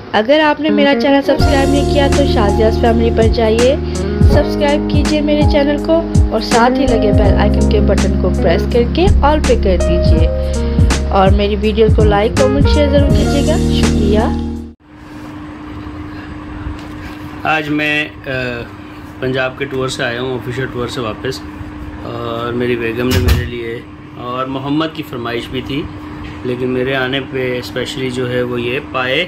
अगर आपने मेरा चैनल सब्सक्राइब नहीं किया तो शाज़ियाज़ फैमिली पर जाइए, सब्सक्राइब कीजिए मेरे चैनल को और साथ ही लगे बेल आइकन के बटन को प्रेस करके ऑल पे कर दीजिए और मेरी वीडियो को लाइक कमेंट शेयर ज़रूर कीजिएगा। शुक्रिया। आज मैं पंजाब के टूर से आया हूँ, ऑफिशियल टूर से वापस, और मेरी बेगम ने मेरे लिए और मोहम्मद की फरमाइश भी थी, लेकिन मेरे आने पे स्पेशली जो है वो ये पाए,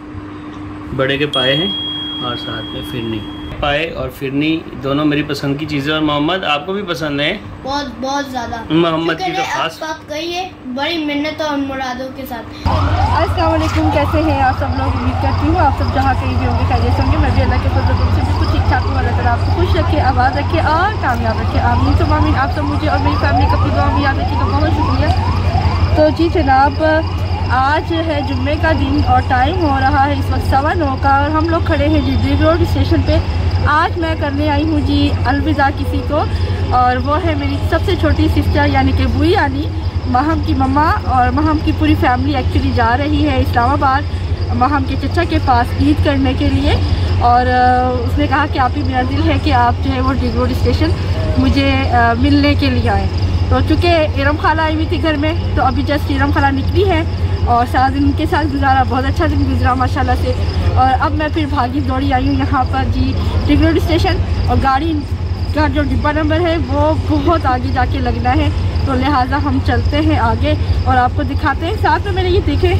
बड़े के पाए हैं और साथ में फिरनी। पाए और फिरनी दोनों मेरी पसंद की चीज़ें, और मोहम्मद आपको भी पसंद है बहुत ज़्यादा। मोहम्मद की तो खास बात कही है, बड़ी मिन्नत और मुरादों के साथ। अस्सलाम वालेकुम, कैसे हैं आप सब लोग? उम्मीद करती हूँ आप सब जहाँ कहीं भी होंगे खैरियत होंगे। मैं भी अल्लाह के फजल से बिल्कुल ठीक ठाक हूँ। अल्लाह ताला आपको खुश रखे, आबाद रखे और कामयाब रखे, आमीन तो आमीन। आप सब मुझे और मेरी फैमिली को दुआ में याद रखिएगा, बहुत शुक्रिया। तो जी जनाब, आज है जुम्मे का दिन और टाइम हो रहा है इस वक्त 9:15 का, और हम लोग खड़े हैं जी ड्रिग रोड स्टेशन पे। आज मैं करने आई हूँ जी अलविदा किसी को, और वो है मेरी सबसे छोटी सिस्टर यानी कि बुई यानी महम की मम्मा, और महम की पूरी फैमिली एक्चुअली जा रही है इस्लामाबाद महम के चचा के पास ईद करने के लिए। और उसने कहा कि आप ही मेरा दिल है कि आप जो है वो ड्रिग रोड स्टेशन मुझे मिलने के लिए आए। तो चूँकि इरम खाला आई हुई थी घर में, तो अभी जस्ट इरम खाला निकली है और सारा दिन उनके साथ गुजारा, बहुत अच्छा दिन गुजरा माशाल्लाह से। और अब मैं फिर भागी दौड़ी आई हूँ यहाँ पर जी ड्रिग रोड स्टेशन, और गाड़ी का जो डिब्बा नंबर है वो बहुत आगे जाके लगना है, तो लिहाजा हम चलते हैं आगे और आपको दिखाते हैं। साथ में मैंने ये देखे,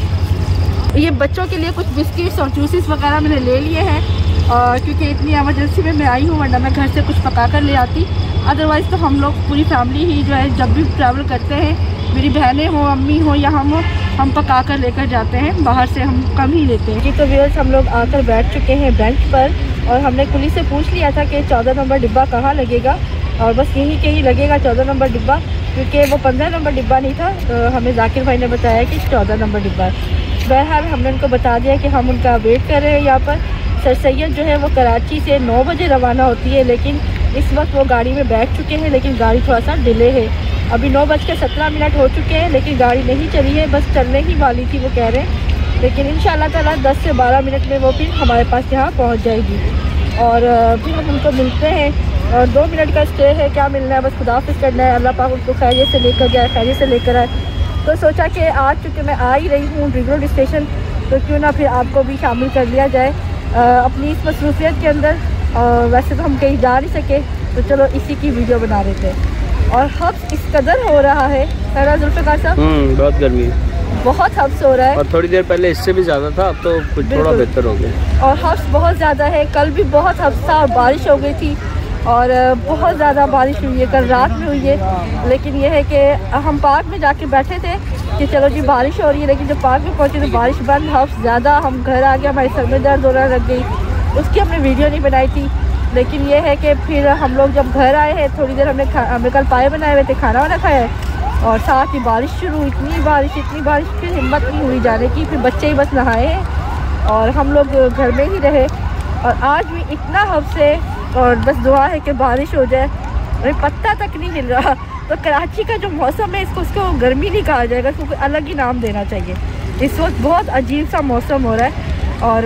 ये बच्चों के लिए कुछ बिस्किट्स और जूसेस वगैरह मैंने ले लिए हैं, और क्योंकि इतनी एमरजेंसी में मैं आई हूँ, वरना मैं घर से कुछ पका कर ले आती। अदरवाइज़ तो हम लोग पूरी फैमिली ही जो है जब भी ट्रैवल करते हैं, मेरी बहनें हों, अम्मी हो या हम पका कर लेकर जाते हैं, बाहर से हम कम ही लेते हैं। जी तो व्यूअर्स, हम लोग आकर बैठ चुके हैं बेंच पर, और हमने कुली से पूछ लिया था कि 14 नंबर डिब्बा कहाँ लगेगा, और बस यहीं के ही लगेगा 14 नंबर डिब्बा, क्योंकि वो 15 नंबर डिब्बा नहीं था। तो हमें जाकिर भाई ने बताया कि 14 नंबर डिब्बा। बहरहाल हमने उनको बता दिया कि हम उनका वेट कर रहे हैं यहाँ पर। सर सैयद जो है वो कराची से 9 बजे रवाना होती है, लेकिन इस वक्त वो गाड़ी में बैठ चुके हैं, लेकिन गाड़ी थोड़ा सा डिले है। अभी 9:17 हो चुके हैं, लेकिन गाड़ी नहीं चली है, बस चलने ही वाली थी वो कह रहे हैं। लेकिन इंशाल्लाह ताला 10 से 12 मिनट में वो फिर हमारे पास यहाँ पहुँच जाएगी, और फिर हम उनको मिलते हैं। और 2 मिनट का स्टे है, क्या मिलना है, बस खुदाफिज करना है। अल्लाह पाक उनको खैरियत से लेकर जाए, खैरियत से लेकर आए। तो सोचा कि आज चूँकि मैं आ ही रही हूँ ड्रिग रोड स्टेशन, तो क्यों ना फिर आपको भी शामिल कर लिया जाए अपनी इस मसरूफियत के अंदर। वैसे तो हम कहीं जा नहीं सके, तो चलो इसी की वीडियो बना रहे थे। और हब्स इस कदर हो रहा है जुल्फ़िकार साहब, बहुत गर्मी है, बहुत हब्स हो रहा है, और थोड़ी देर पहले इससे भी ज़्यादा था, अब तो कुछ थोड़ा बेहतर हो गया। और हब्स बहुत ज़्यादा है। कल भी बहुत हब्स था और बारिश हो गई थी, और बहुत ज़्यादा बारिश हुई है, कल रात में हुई है। लेकिन यह है कि हम पार्क में जाके बैठे थे कि चलो जी बारिश हो रही है, लेकिन जब पार्क में पहुँचे तो बारिश बंद, हब्स ज़्यादा, हम घर आ गए, हमारे सर में दर्द होने लग गई। उसकी हमने वीडियो नहीं बनाई थी, लेकिन ये है कि फिर हम लोग जब घर आए हैं थोड़ी देर हमने कल पाए बनाए हुए थे, खाना वाना खाया है, और साथ ही बारिश शुरू, इतनी बारिश, फिर हिम्मत नहीं हुई जाने की। फिर बच्चे ही बस नहाए हैं और हम लोग घर में ही रहे। और आज भी इतना हब्स है, और बस दुआ है कि बारिश हो जाए। अरे पत्ता तक नहीं हिल रहा। तो कराची का जो मौसम है, उसको गर्मी नहीं कहा जाएगा, इसको कोई अलग ही नाम देना चाहिए। इस वक्त बहुत अजीब सा मौसम हो रहा है,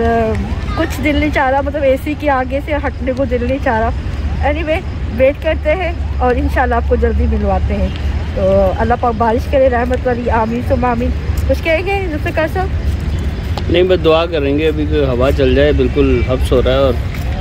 और कुछ दिल नहीं चाह रहा, मतलब एसी के आगे से हटने को दिल नहीं चाह रहा। एनीवे, वेट करते हैं और इंशाल्लाह आपको जल्दी मिलवाते हैं। तो अल्लाह पाक बारिश करे, रहमत वाली, आमीन सुम्मा आमीन। कुछ कहेंगे जुल्फ़िकार साहब? नहीं, बस दुआ करेंगे अभी कि हवा चल जाए। बिल्कुल हब्स हो रहा है और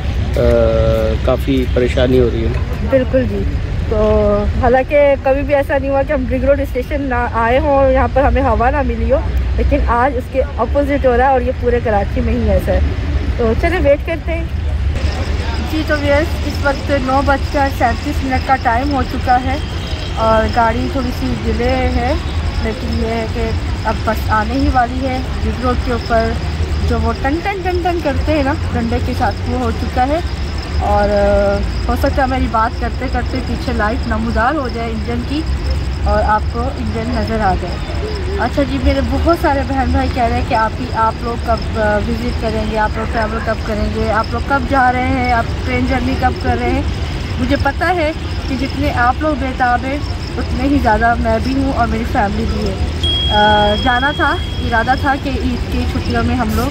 काफ़ी परेशानी हो रही है। बिल्कुल जी। तो हालांकि कभी भी ऐसा नहीं हुआ कि हम ड्रिग रोड स्टेशन ना आए हों और यहाँ पर हमें हवा ना मिली हो, लेकिन आज उसके अपोजिट हो रहा है, और ये पूरे कराची में ही ऐसा है। तो चलिए वेट करते हैं जी। तो व्यस्त इस वक्त 9:37 का टाइम हो चुका है, और गाड़ी थोड़ी सी डिले है, लेकिन ये है कि अब बस आने ही वाली है। ड्रिग रोड के ऊपर जो वो टन टन टन टन करते हैं ना डंडे के साथ, वो हो चुका है। और हो सकता है मेरी बात करते करते पीछे लाइट नमूदार हो जाए इंजन की, और आपको इंजन नज़र आ जाए। अच्छा जी, मेरे बहुत सारे बहन भाई कह रहे हैं कि आप लोग कब विज़िट करेंगे, आप लोग ट्रैवल कब करेंगे, आप लोग कब जा रहे हैं, आप ट्रेन जर्नी कब कर रहे हैं। मुझे पता है कि जितने आप लोग बेताब हैं, उतने ही ज़्यादा मैं भी हूँ और मेरी फैमिली भी है। जाना था, इरादा था कि ईद की छुट्टियों में हम लोग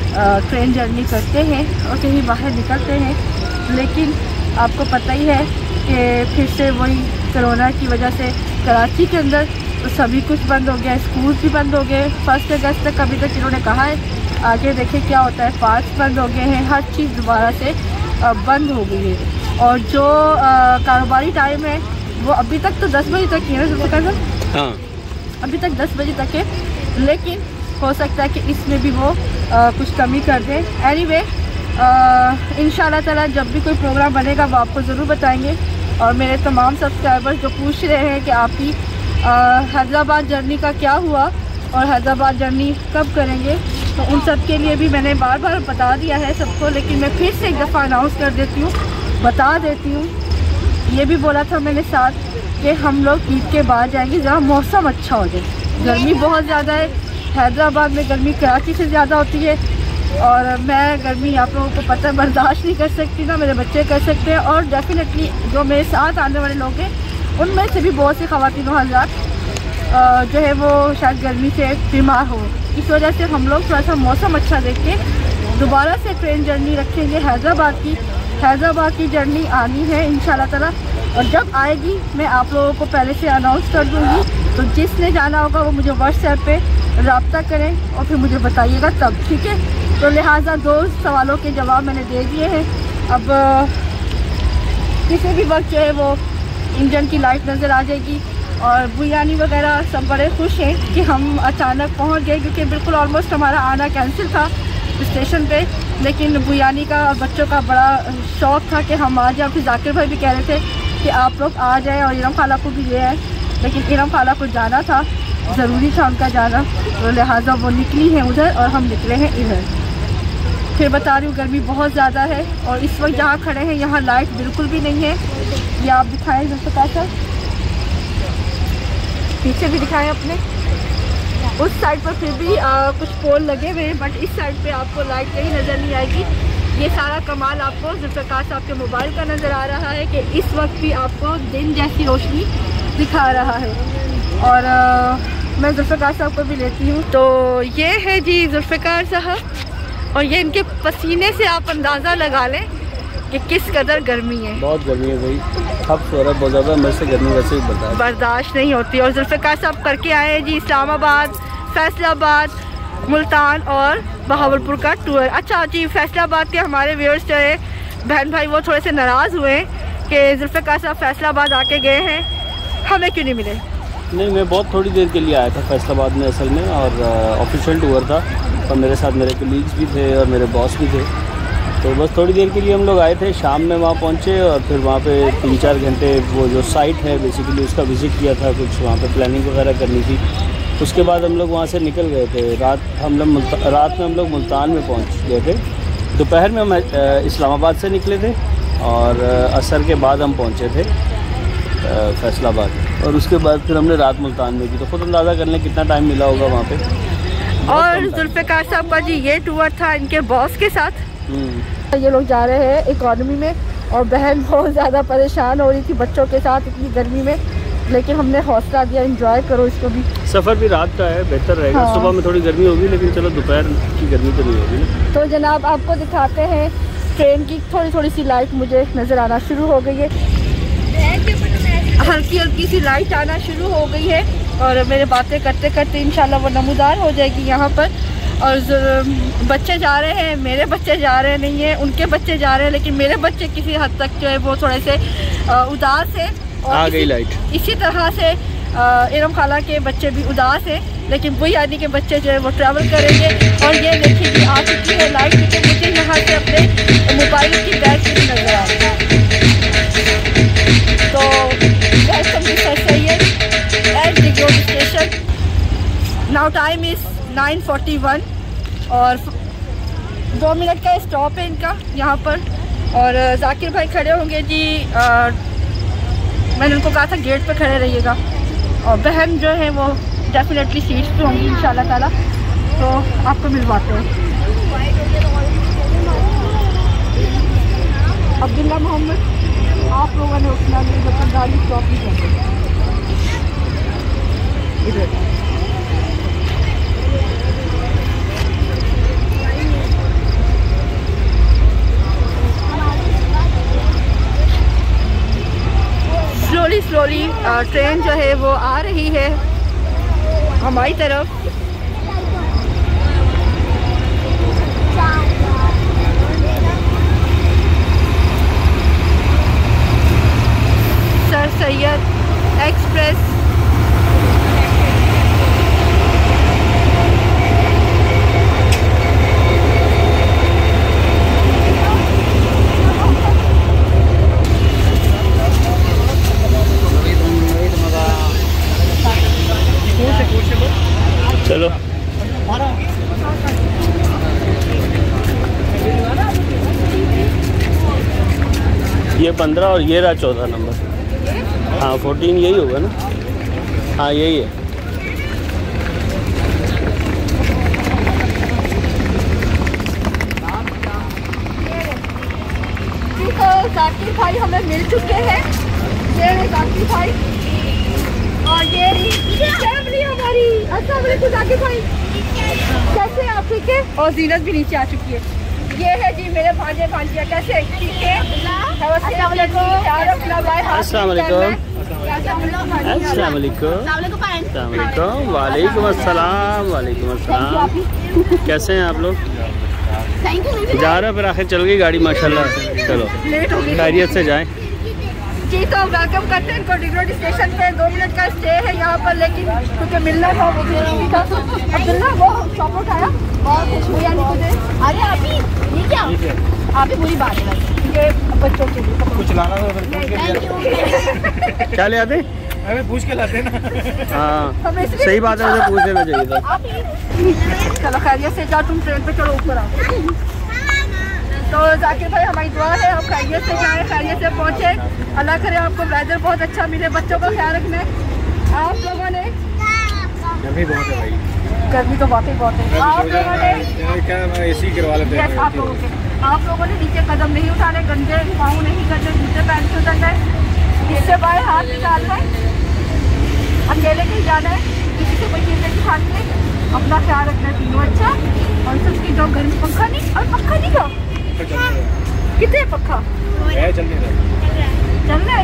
ट्रेन जर्नी करते हैं और कहीं बाहर निकलते हैं, लेकिन आपको पता ही है कि फिर से वही कोरोना की वजह से कराची के अंदर तो सभी कुछ बंद हो गया, स्कूल भी बंद हो गए। 1 अगस्त तक अभी तक इन्होंने कहा है, आगे देखें क्या होता है। पार्क बंद हो गए हैं, हर चीज़ दोबारा से बंद हो गई है। और जो कारोबारी टाइम है वो अभी तक तो 10 बजे तक ही है, हाँ अभी तक 10 बजे तक है, लेकिन हो सकता है कि इसमें भी वो कुछ कमी कर दें। एनीवे इंशाल्लाह ताला जब भी कोई प्रोग्राम बनेगा वो आपको ज़रूर बताएंगे। और मेरे तमाम सब्सक्राइबर्स जो पूछ रहे हैं कि आपकी हैदराबाद जर्नी का क्या हुआ और हैदराबाद जर्नी कब करेंगे, तो उन सब के लिए भी मैंने बार बार बता दिया है सबको, लेकिन मैं फिर से एक दफ़ा अनाउंस कर देती हूँ, बता देती हूँ। ये भी बोला था मैंने साथ कि हम लोग ईद के बाद जाएंगे जहाँ मौसम अच्छा हो जाए। गर्मी बहुत ज़्यादा है हैदराबाद में, गर्मी कराची से ज़्यादा होती है और मैं गर्मी आप लोगों को पता है बर्दाश्त नहीं कर सकती, ना मेरे बच्चे कर सकते हैं। और डेफिनेटली जो मेरे साथ आने वाले लोग हैं उनमें से भी बहुत सी ख़वातीन हज़रात जो है वो शायद गर्मी से बीमार हो। इस वजह से हम लोग थोड़ा सा मौसम अच्छा देख के दोबारा से ट्रेन जर्नी रखेंगे हैदराबाद की जर्नी आनी है इंशाल्लाह ताला। और जब आएगी मैं आप लोगों को पहले से अनाउंस कर दूँगी, तो जिसने जाना होगा वो मुझे व्हाट्सएप पे रब्ता करें और फिर मुझे बताइएगा तब, ठीक है। तो लिहाजा 2 सवालों के जवाब मैंने दे दिए हैं। अब किसी भी वक्त जो है वो इंजन की लाइट नज़र आ जाएगी। और बुयानी वगैरह सब बड़े खुश हैं कि हम अचानक पहुंच गए, क्योंकि बिल्कुल ऑलमोस्ट हमारा आना कैंसिल था स्टेशन पे, लेकिन बुयानी का और बच्चों का बड़ा शौक़ था कि हम आ जाए। फिर जाकिर भाई भी कह रहे थे कि आप लोग आ जाएँ और इरम खाला को भी ले आए, लेकिन इरम खाला को जाना था, ज़रूरी था उनका जाना, तो लिहाजा वो निकली हैं उधर और हम निकले हैं इधर। फिर बता रही हूँ गर्मी बहुत ज़्यादा है और इस वक्त जहाँ खड़े हैं यहाँ लाइट बिल्कुल भी नहीं है। ये आप दिखाएँ जैसे पीछे भी दिखाएं अपने, उस साइड पर फिर भी कुछ पोल लगे हुए हैं, बट इस साइड पे आपको लाइट कहीं नज़र नहीं आएगी। ये सारा कमाल आपको जुल्फ़िकार साहब के मोबाइल का नज़र आ रहा है कि इस वक्त भी आपको दिन जैसी रोशनी दिखा रहा है। और मैं जुल्फ़िकार साहब को भी लेती हूँ। तो ये है जी जुल्फ़िकार साहब, और ये इनके पसीने से आप अंदाज़ा लगा लें कि किस कदर गर्मी है। बहुत गर्मी है भाई, अब सोरा बहुत ज़्यादा, मेरे से गर्मी वैसे ही बर्दाश्त नहीं होती। और जुल्फ़िकार साहब करके आए हैं जी इस्लामाबाद, फैसलाबाद, मुल्तान और बहावलपुर का टूर। अच्छा जी, फैसलाबाद के हमारे व्यूअर्स जो है बहन भाई वो थोड़े से नाराज़ हुए हैं कि जुल्फ़िकार साहब फैसलाबाद आके गए हैं, हमें क्यों नहीं मिले। नहीं, मैं बहुत थोड़ी देर के लिए आया था फैसलाबाद में असल में, और ऑफिशियल टूर था और मेरे साथ मेरे कलीग्स भी थे और मेरे बॉस भी थे, तो बस थोड़ी देर के लिए हम लोग आए थे। शाम में वहाँ पहुँचे और फिर वहाँ पे 3-4 घंटे वो जो साइट है बेसिकली उसका विज़िट किया था, कुछ वहाँ पे प्लानिंग वगैरह करनी थी। उसके बाद हम लोग वहाँ से निकल गए थे। रात में हम लोग मुल्तान में पहुँच गए थे। दोपहर में हम इस्लामाबाद से निकले थे और असर के बाद हम पहुँचे थे फैसलाबाद, और उसके बाद फिर हमने रात मुल्तान में की। तो खुद अंदाज़ा कर लें कितना टाइम मिला होगा वहाँ पे। और जुल्फ़िकार साहब का जी ये टूर था इनके बॉस के साथ। ये लोग जा रहे हैं इकॉनमी में और बहन बहुत ज़्यादा परेशान हो रही थी बच्चों के साथ इतनी गर्मी में, लेकिन हमने हौसला दिया, एंजॉय करो इसको भी। सफ़र भी रात का है, बेहतर रहेगा। हाँ। सुबह में थोड़ी गर्मी होगी, लेकिन चलो दोपहर की गर्मी तो नहीं होगी ना। तो जनाब आपको दिखाते हैं ट्रेन की थोड़ी सी लाइट मुझे नज़र आना शुरू हो गई है, हल्की सी लाइट आना शुरू हो गई है। और मेरे बातें करते करते इंशाल्लाह वो नमूदार हो जाएगी यहाँ पर। और बच्चे जा रहे हैं, मेरे बच्चे जा रहे नहीं हैं, उनके बच्चे जा रहे हैं, लेकिन मेरे बच्चे किसी हद तक जो है वो थोड़े से उदास है। और आ गई लाइट। इसी तरह से इरम खाला के बच्चे भी उदास हैं, लेकिन वही आदि के बच्चे जो है वो ट्रैवल करेंगे। और ये देखिए कि आ चुकी है लाइट, क्योंकि मुझे यहाँ से अपने मोबाइल की बैटरी नज़र आ रही है। तो स्टेशन नाउ टाइम इज़ 9:41 और 2 मिनट का स्टॉप है इनका यहाँ पर। और जाकिर भाई खड़े होंगे जी, मैंने उनको कहा था गेट पे खड़े रहिएगा। और बहन जो है वो डेफिनेटली सीट्स पे होंगी इंशाल्लाह ताला, तो आपको मिलवाते हैं। अब्दुल्ला मोहम्मद, आप लोगों ने उतना नहीं मतलब गाड़ी स्टॉप नहीं करते इधर। स्लोली ट्रेन जो है वो आ रही है हमारी तरफ। Sir Syed express. चलो ये 15 और ये रहा 14 नंबर। हाँ 14 यही होगा ना। हाँ यही है। तो जाकिर भाई हमें मिल चुके हैं। ये है जाकिर भाई और ये फैमिली हमारी। अस्सलाम वालेकुम जाकिर भाई, कैसे हैं आप? ठीक है। और जीनत भी नीचे आ चुकी है। ये है जी मेरे भांजे भांजिया, कैसे? ठीक है। अस्सलाम वालेकुम। अस्सलाम वालेकुम। वालेकुम अस्सलाम। वालेकुम अस्सलाम। कैसे हैं आप लोग? जा रहे हैं फिर आखिर चल गई गाड़ी माशाल्लाह। चलो लेट हो गई, खैरियत से जाएं जी। तो वेलकम करते हैं इनको डिग्रोड स्टेशन पे। 2 मिनट का स्टे है यहाँ पर, लेकिन क्योंकि मिलना था वो जरूरी था। अब्दुल्ला वो शॉप उठाया और खुशबू यानी मुझे। अरे अभी ये क्या आप ही बुरी बात है, ये बच्चों के लिए कुछ लाना क्या ले आते? हमें पूछ के लाते ना। हाँ सही बात है, मुझे पूछ लेना चाहिए था। चलो खैरियत से जाओ, तुम ट्रेन पे चलो ऊपर आओ। तो जाकिर भाई हमारी दुआ है आप खैरियत से जाएँ, खैरियत से पहुँचे। अल्लाह करे आपको वेदर बहुत अच्छा मिले, बच्चों का ख्याल रखना है। आप लोगों ने गर्मी बहुत है भाई, गर्मी तो बहुत है। आप लोगों ने क्या एसी करवा लेते हैं। आप लोगों ने नीचे कदम नहीं उठाने, गंदे पाँव नहीं करने, जूते पहन के उतरना है, इससे बाहर हाथ निकालना है, अकेले कहीं जाना है, किसी से कोई चीज़ नहीं खानी है, अपना ख्याल रखना है तीनों। अच्छा और सबकी जो गर्मी पंखा नहीं, और पंखा नहीं का कितने पक्का चल नहीं रहा, चल रहा है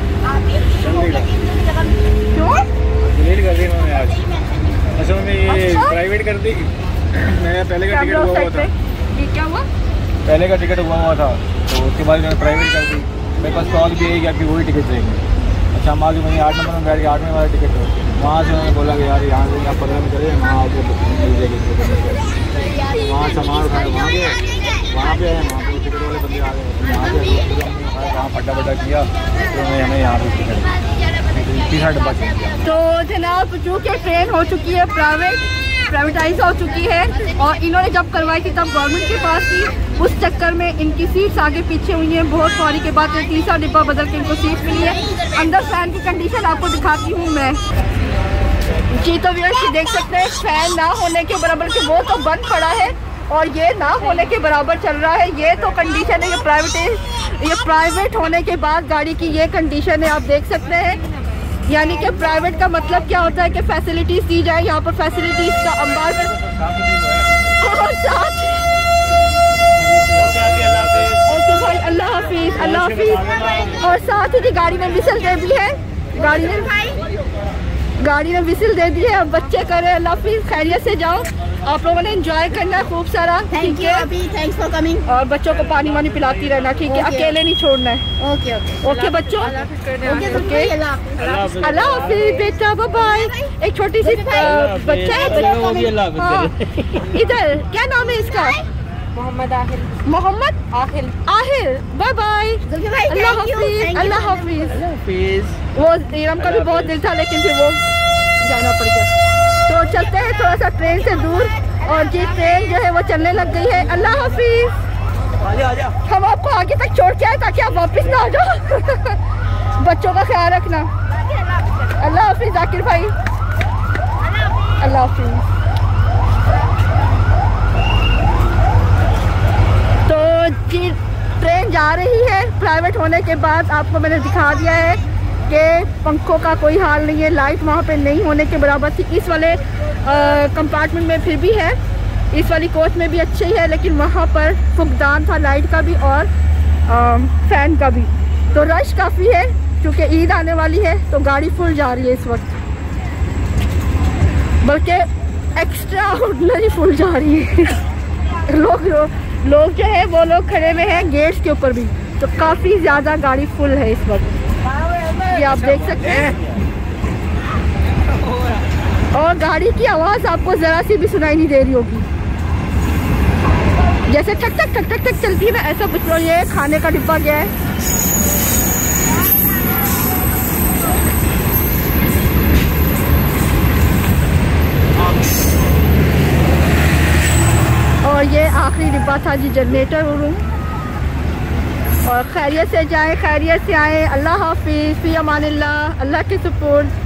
क्यों? डिलीट कर दी मैंने आज। असल में ये प्राइवेट कर दी। मैं पहले का टिकट हुआ था। ये क्या हुआ? पहले का टिकट हुआ था तो उसके बाद मैंने प्राइवेट कर दी। मेरे पास कॉल भी है कि आपकी वही टिकट देंगे। अच्छा हम आगे वहीं 8 नंबर में बैठ के 8वें वाला टिकट है, वहाँ से उन्होंने बोला कि यार यहाँ से आप 15 में चले, वहाँ आपको मिल जाएगी। वहाँ सामान उठाए, वहाँ पे आए, वहाँ पे टिकट वाले बंदे आ गए, यहाँ पे वहाँ फटा किया तो हमें यहाँ पे टिकट 30 डब्बा चाहिए। तो जनाब चूँकि ट्रेन हो चुकी है प्राइवेटाइज हो चुकी है, और इन्होंने जब करवाई थी तब गवर्नमेंट के पास थी, उस चक्कर में इनकी सीट्स आगे पीछे हुई हैं। बहुत सवारी के बाद 30 डिब्बा बदल के इनको सीट मिली है। अंदर फैन की कंडीशन आपको दिखाती हूँ मैं जी। तो व्यूअर्स देख सकते हैं फैन ना होने के बराबर के वो तो बंद पड़ा है, और ये ना होने के बराबर चल रहा है। ये तो कंडीशन है, ये प्राइवेट होने के बाद गाड़ी की ये कंडीशन है, आप देख सकते हैं। यानी कि प्राइवेट का मतलब क्या होता है कि फैसिलिटीज़ दी जाए, यहाँ पर फैसिलिटीज़ का अंबाज ओके भाई, अल्लाह हाफिज़, अल्लाह हाफिज़। और साथ ही गाड़ी में विसल दे दी है, गाड़ी ने विसिल दे दी है। अब बच्चे करे अल्लाह हाफिज़, खैरियत से जाओ। आप लोगों ने एंजॉय करना है खूब सारा, ठीक है? Thanks for coming. और बच्चों को पानी वानी पिलाती रहना, ठीक है? अकेले नहीं छोड़ना है। ओके ओके ओके बच्चों, ओके अल्लाह हाफिज़ बेटा, बाय बाय। एक छोटी सी बच्चा है, इधर क्या नाम है इसका? मोहम्मद आहिल। बाय बाय, अल्लाह हाफिज़, अल्लाह हाफिज़। वो इरम का भी बहुत दिल था लेकिन फिर वो जाना पड़ गया। तो चलते हैं थोड़ा सा ट्रेन से दूर, और ये ट्रेन जो है वो चलने लग गई है। अल्लाह हाफिज़। हम आपको आगे तक छोड़ के आए ताकि आप वापस ना आ जाओ। बच्चों का ख्याल रखना। अल्लाह हाफिज़ जाकिर भाई, अल्लाह हाफिज़। तो जी ट्रेन जा रही है प्राइवेट होने के बाद। आपको मैंने दिखा दिया है कि पंखों का कोई हाल नहीं है, लाइट वहाँ पे नहीं होने के बराबर थी। इस वाले कंपार्टमेंट में फिर भी है, इस वाली कोच में भी अच्छी है, लेकिन वहाँ पर फुकदान था लाइट का भी और फैन का भी। तो रश काफ़ी है, क्योंकि ईद आने वाली है तो गाड़ी फुल जा रही है इस वक्त, बल्कि एक्स्ट्रा ऑर्डिनरी फुल जा रही है। लोग जो है वो लोग खड़े हुए हैं गेट्स के ऊपर भी, तो काफ़ी ज़्यादा गाड़ी फुल है इस वक्त, ये आप देख सकते हैं। और गाड़ी की आवाज़ आपको ज़रा सी भी सुनाई नहीं दे रही होगी, जैसे ठक ठक ठक ठक ठक चलती है ना, ऐसा कुछ। ये खाने का डिब्बा गया है, और ये आखिरी डिब्बा था जी जनरेटर रूम। और खैरियत से जाए, खैरियत से आए। अल्लाह हाफिज़, फी अमानिल्लाह, अल्लाह के सुपुर्द।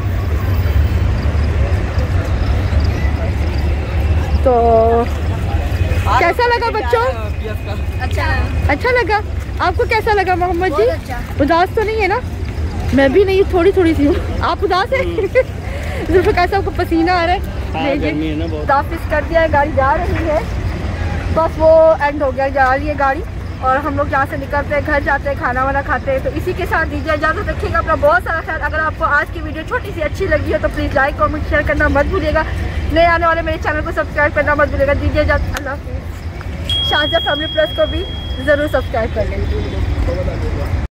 तो कैसा लगा बच्चों? अच्छा लगा। आपको कैसा लगा मोहम्मद जी? उदास तो नहीं है ना? मैं भी नहीं, थोड़ी थोड़ी सी हूँ। आप उदास हैं? जुल्फ़िकार साहब को पसीना आ रहा है। वापिस कर दिया है, गाड़ी जा रही है, बस वो एंड हो गया, जा रही है गाड़ी। और हम लोग यहाँ से निकलते हैं, घर जाते हैं, खाना वाना खाते हैं। तो इसी के साथ दीजिए इजाज़त, रखिएगा अपना बहुत सारा ख्याल। अगर आपको आज की वीडियो छोटी सी अच्छी लगी हो तो प्लीज़ लाइक कमेंट शेयर करना मत भूलिएगा। नए आने वाले मेरे चैनल को सब्सक्राइब करना मत भूलिएगा। दीजिए इजाज़त, अल्लाह हाफ़िज़। शारजा फैमिली प्लस को भी ज़रूर सब्सक्राइब कर लें।